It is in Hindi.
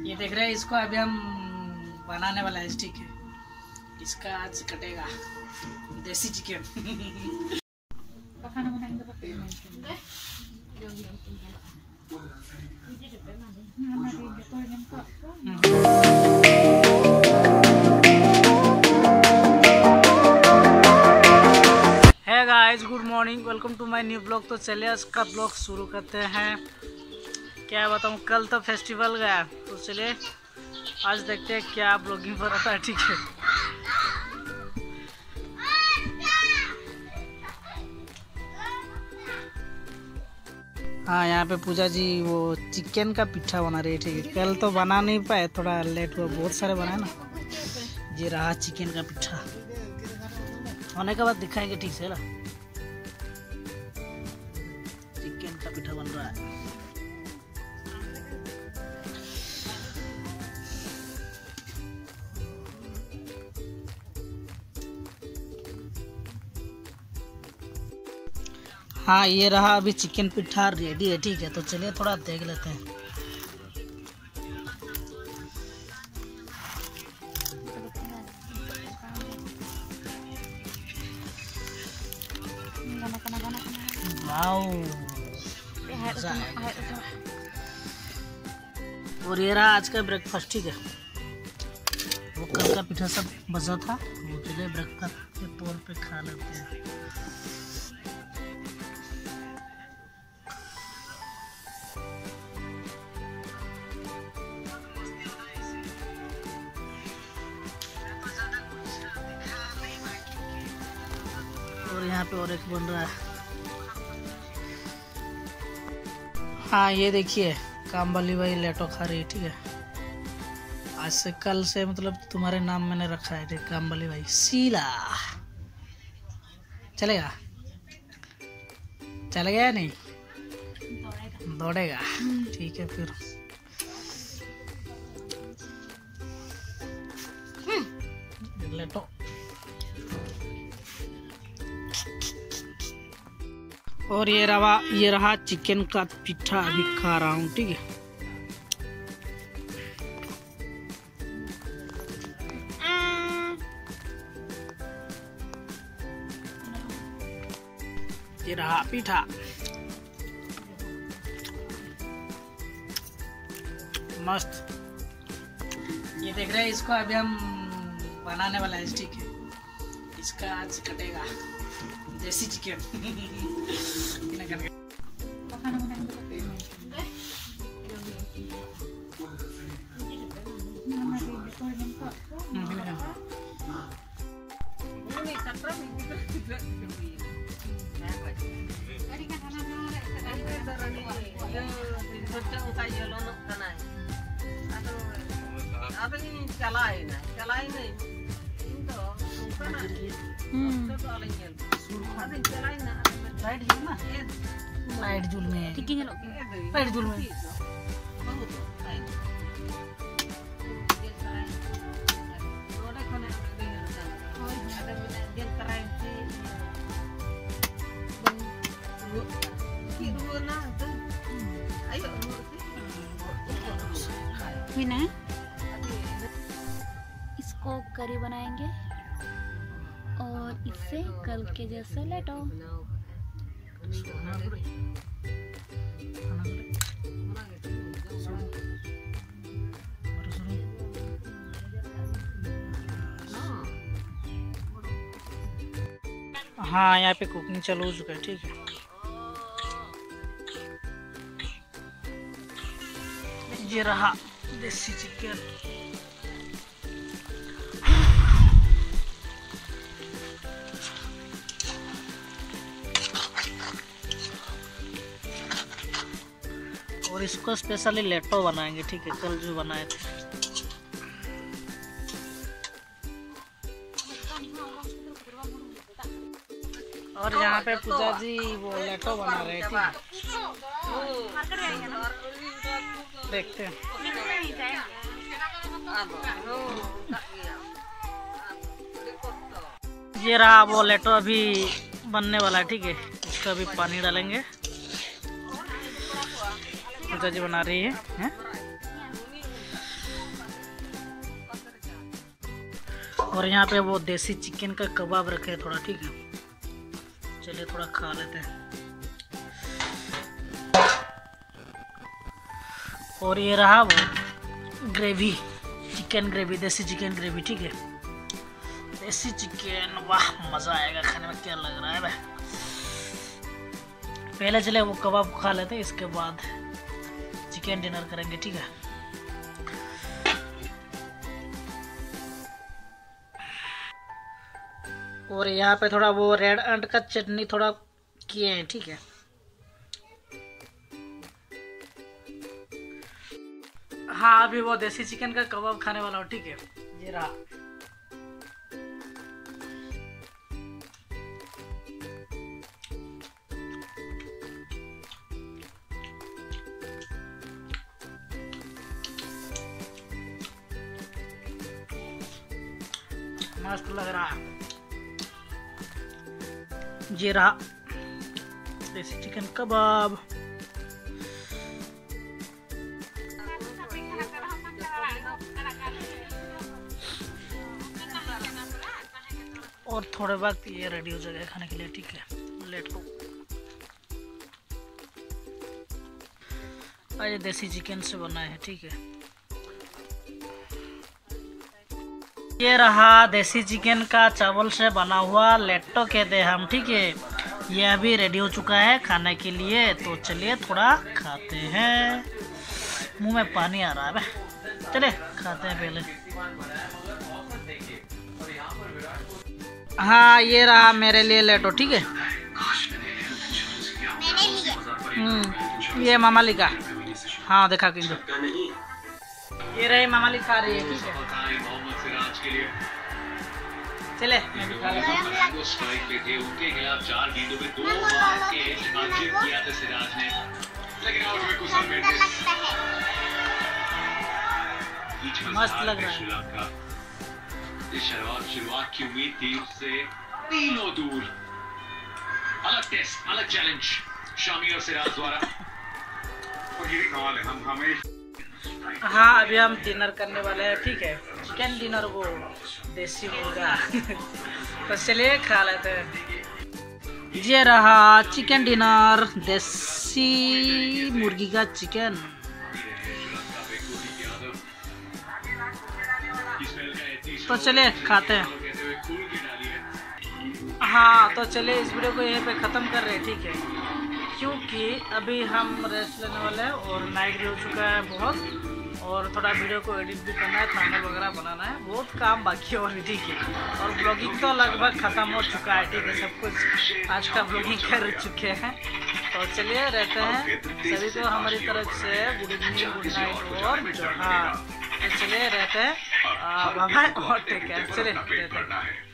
ये देख रहे हैं, इसको अभी हम बनाने वाला है। ठीक है, इसका आज कटेगा desi chicken. Hey guys, good morning, welcome to my new blog. तो चलिए आज का ब्लॉग शुरू करते हैं। क्या बताऊँ, कल तो फेस्टिवल गया, तो चलिए आज देखते हैं क्या ब्लॉगिंग पर आता है। ठीक है, हाँ यहाँ पे पूजा जी वो चिकन का पिट्ठा बना रही है। ठीक है, कल तो बना नहीं पाए, थोड़ा लेट हुआ, बहुत सारे बनाए ना। ये रहा चिकन का पिट्ठा, होने के बाद दिखाएंगे ठीक से ना। चिकन का पिट्ठा बन रहा है। हाँ ये रहा, अभी चिकन पिट्ठा रेडी है। ठीक है, तो चलिए थोड़ा देख लेते हैं। वाओ, मजा आएगा। और ये रहा आज का ब्रेकफास्ट। ठीक है, वो कल का पिट्ठा सब बचा था, वो चलिए ब्रेकफास्ट के तौर पे खा लेते हैं। और यहाँ पे और एक बन रहा है। हाँ ये देखिए, कामवाली भाई लेटो खा रही है। ठीक है, आज से कल से मतलब तुम्हारे नाम मैंने रखा है। ठीक, कामवाली भाई शीला। चलेगा, चलेगा या नहीं? दौड़ेगा। ठीक है फिर। लेटो। और ये रहा चिकन का पिट्ठा, अभी खा रहा हूँ। ठीक है, ये रहा पिट्ठा, मस्त। ये देख रहे हैं, इसको अभी हम बनाने वाला है। ठीक है, इसका आज कटेगा देसी चिकन। लाइट जुल में इसको करी बनाएंगे और इससे कल के जैसा लेटो। हाँ यहाँ पे कुकिंग चालू हो चुका है। ठीक है, ये रहा देसी चिकन। और इसको स्पेशली लेटो बनाएंगे। ठीक है, कल जो बनाए थे। और यहाँ पे पूजा जी वो लेटो बना रहे थे। देखते हैं। ये रहा वो लेटो, अभी बनने वाला है। ठीक है, इसका अभी पानी डालेंगे। पूजा जी बना रही है। और यहाँ पे वो देसी चिकन का कबाब रखे हैं थोड़ा, ठीक है। चलिए थोड़ा खा लेते हैं। और ये रहा वो gravy, chicken gravy, desi chicken gravy, ठीक है। देसी चिकन, वाह मज़ा आएगा खाने में। क्या लग रहा है भाई? पहले चले वो कबाब खा लेते हैं, इसके बाद चिकन डिनर करेंगे, ठीक है। और यहाँ पे थोड़ा वो रेड अंट का चटनी थोड़ा किए हैं, ठीक है। हाँ अभी वो देसी चिकन का कबाब खाने वाला हूँ, ठीक है। ये रहा। मस्त लग रहा है। ये रहा देसी चिकन कबाब। और थोड़े वक्त ये रेडी हो जाएगा खाने के लिए, ठीक है। Let go. ये देसी चिकन से बना है, ठीक है। ये रहा देसी चिकन का चावल से बना हुआ लेट्टो कहते हैं हम, ठीक है। ये अभी रेडी हो चुका है खाने के लिए, तो चलिए थोड़ा खाते हैं। मुंह में पानी आ रहा है, चलिए खाते हैं पहले। हाँ ये रहा मेरे लिए लेट्टो, ठीक है। ये मामाली का, हाँ देखा कि ये रही मामाली खा रही है, ठीक है। चले मैं भी खा लेता हूँ। मस्त लग रहा है। शुरुआत की उम्मीद थी उससे तीनों दूर। अलग टेस्ट, अलग चैलेंज शामी और सिराज द्वारा। और ये भी कमाल है, हम हमें। हाँ अभी हम डिनर करने वाले हैं, ठीक है। चिकन डिनर, वो देसी मुर्गा। तो चलिए खा लेते हैं। ये रहा चिकन डिनर, देसी मुर्गी का चिकन। तो चलिए खाते हैं। हाँ तो चलिए इस वीडियो को यहीं पे ख़त्म कर रहे हैं, ठीक है। क्योंकि अभी हम रेस्ट लेने वाले हैं और नाइट भी हो चुका है बहुत, और थोड़ा वीडियो को एडिट भी करना है, थंबनेल वगैरह बनाना है, बहुत काम बाकी है और भी, ठीक है। और ब्लॉगिंग तो लगभग ख़त्म हो चुका है, ठीक है। सब कुछ आज का ब्लॉगिंग कर चुके हैं। तो चलिए रहते हैं सभी को हमारी तरफ से गुड इवनिंग, गुड नाइट और जोहार। तो चलिए रहते हैं, बाय बाय और टेक केयर। चलिए रहते हैं।